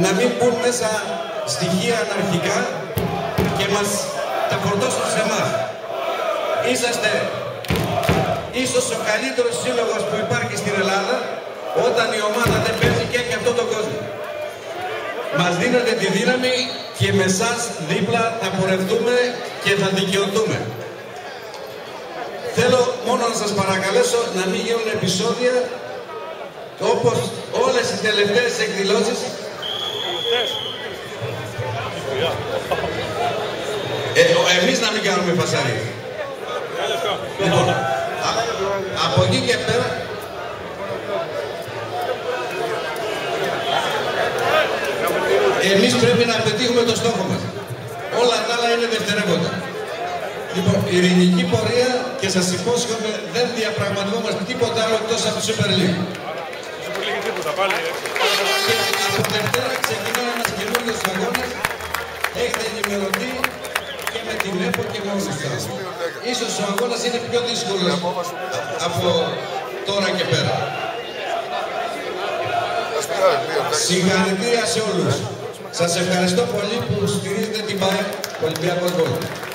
να μην μπουν μέσα στοιχεία αναρχικά και μας τα φορτώσουν σε εμάς. Είσαστε ίσως ο καλύτερος σύλλογος που υπάρχει στην Ελλάδα όταν η ομάδα δεν παίζει και έχει αυτόν τον κόσμο. Μας δίνετε τη δύναμη και με εσάς δίπλα θα πορευτούμε και θα δικαιωθούμε. Θέλω μόνο να σας παρακαλέσω να μην γίνουν επεισόδια όπως όλες οι τελευταίες εκδηλώσεις. Εμείς να μην κάνουμε φασαρίες. Λοιπόν, από εκεί και πέρα εμείς πρέπει να πετύχουμε το στόχο μας. Όλα τα άλλα είναι δευτερεύοντα. Λοιπόν, ειρηνική πορεία και σας υπόσχομαι δεν διαπραγματευόμαστε τίποτα άλλο εκτός από τη Super League. Και από Δευτέρα ξεκινάει ένας καινούργιος αγώνας. Έχετε ενημερωθεί και με την ΕΠΟ και με όλους σας. Ίσως ο αγώνας είναι πιο δύσκολος από τώρα και πέρα. Συγχαρητήρια σε όλους. Σας ευχαριστώ πολύ που στηρίζετε την ΠΑΕ Ολυμπιακός Βόλος.